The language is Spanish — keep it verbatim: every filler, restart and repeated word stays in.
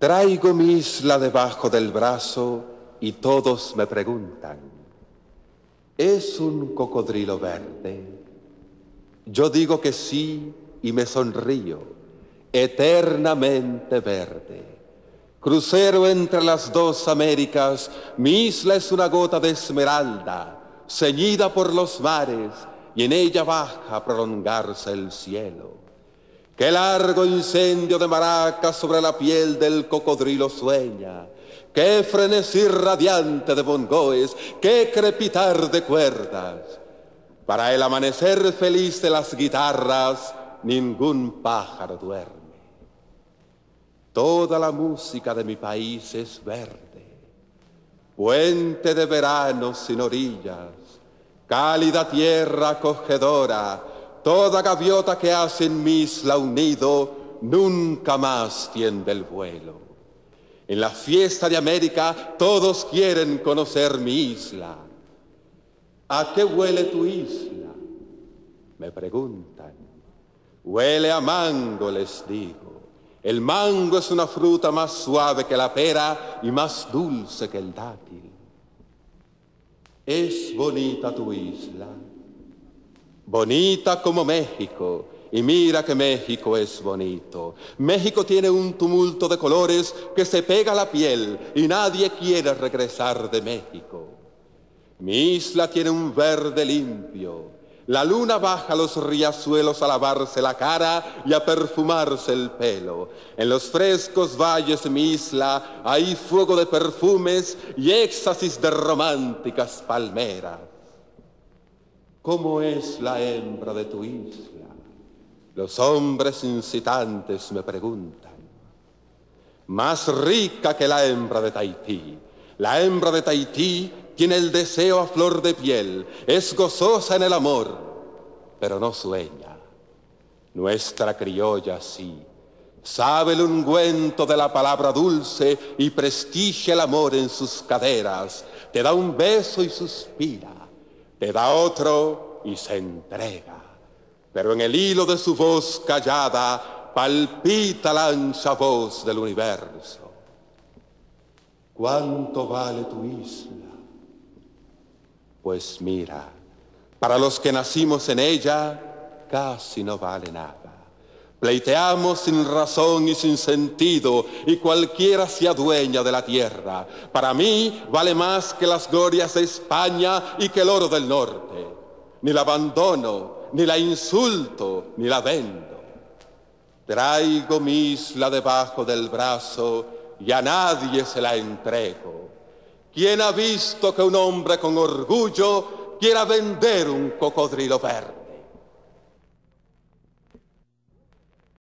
Traigo mi isla debajo del brazo y todos me preguntan, ¿es un cocodrilo verde? Yo digo que sí y me sonrío, eternamente verde. Crucero entre las dos Américas, mi isla es una gota de esmeralda, ceñida por los mares, y en ella baja a prolongarse el cielo. Qué largo incendio de maracas sobre la piel del cocodrilo sueña, qué frenesí radiante de bongoes, qué crepitar de cuerdas. Para el amanecer feliz de las guitarras, ningún pájaro duerme. Toda la música de mi país es verde, puente de verano sin orillas, cálida tierra acogedora. Toda gaviota que hace en mi isla un nido nunca más tiende el vuelo. En la fiesta de América todos quieren conocer mi isla. ¿A qué huele tu isla?, me preguntan. Huele a mango, les digo. El mango es una fruta más suave que la pera y más dulce que el dátil. ¿Es bonita tu isla? Bonita como México, y mira que México es bonito. México tiene un tumulto de colores que se pega a la piel y nadie quiere regresar de México. Mi isla tiene un verde limpio. La luna baja a los riachuelos a lavarse la cara y a perfumarse el pelo. En los frescos valles de mi isla hay fuego de perfumes y éxtasis de románticas palmeras. ¿Cómo es la hembra de tu isla?, los hombres incitantes me preguntan. Más rica que la hembra de Tahití. La hembra de Tahití tiene el deseo a flor de piel, es gozosa en el amor, pero no sueña. Nuestra criolla sí, sabe el ungüento de la palabra dulce y prestigia el amor en sus caderas. Te da un beso y suspira. Te da otro y se entrega, pero en el hilo de su voz callada palpita la ancha voz del universo. ¿Cuánto vale tu isla? Pues mira, para los que nacimos en ella, casi no vale nada. Pleiteamos sin razón y sin sentido, y cualquiera se adueña de la tierra. Para mí vale más que las glorias de España y que el oro del norte. Ni la abandono, ni la insulto, ni la vendo. Traigo mi isla debajo del brazo y a nadie se la entrego. ¿Quién ha visto que un hombre con orgullo quiera vender un cocodrilo verde?